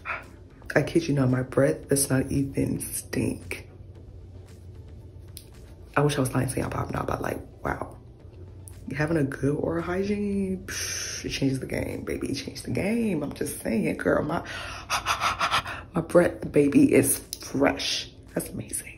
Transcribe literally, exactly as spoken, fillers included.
I kid you not, my breath does not even stink. I wish I was lying saying I'm popping out, but like, wow. Having a good oral hygiene, psh, it changes the game, baby. It changed the game. I'm just saying, girl, my, my breath, baby, is fresh. That's amazing.